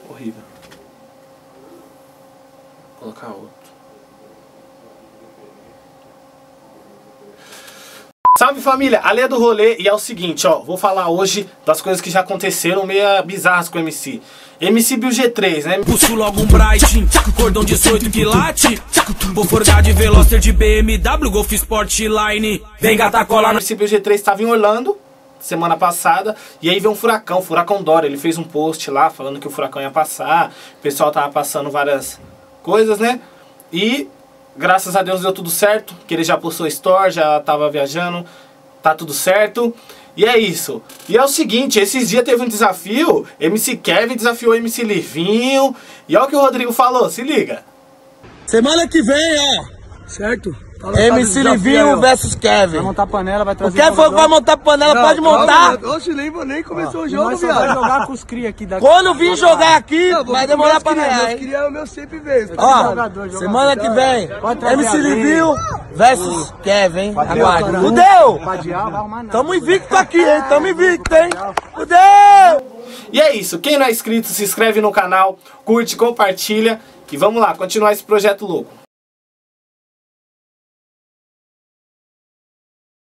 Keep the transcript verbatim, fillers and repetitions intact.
Horrível. Vou colocar outro. Salve família, Ale é do rolê e é o seguinte, ó, vou falar hoje das coisas que já aconteceram meio bizarras com o M C. M C Bill G três, né? Puxo logo um Bright, cordão dezoito quilate, vou forjar de Veloster de B M W, Golf Sport Line, vem gata cola. O M C Bill G três estava em Orlando semana passada e aí veio um furacão, furacão Dora. Ele fez um post lá falando que o furacão ia passar, o pessoal tava passando várias coisas, né? E graças a Deus deu tudo certo, que ele já postou store, já tava viajando, tá tudo certo. E é isso. E é o seguinte, esses dias teve um desafio, M C Kevin desafiou M C Livinho, e olha o que o Rodrigo falou, se liga. Semana que vem, ó, certo? Fala, M C Livinho versus Kevin. Vai montar panela, vai trazer. O Kevin falou que vai montar panela, não, pode montar. Oxe, nem, nem começou ó, o jogo, viado. Vai jogar com os cria aqui daqui. Quando vir jogar aqui, não, vai demorar pra ganhar, hein? Cria é o meu sempre veio. Ó, jogador, semana jogador. que vem, M C Livinho versus Kevin, aguarde. Fudeu! Tamo invicto aqui, hein? Tamo invicto, hein? Fudeu! E é isso, quem não é inscrito, se inscreve no canal, curte, compartilha. E vamos lá, continuar esse projeto louco.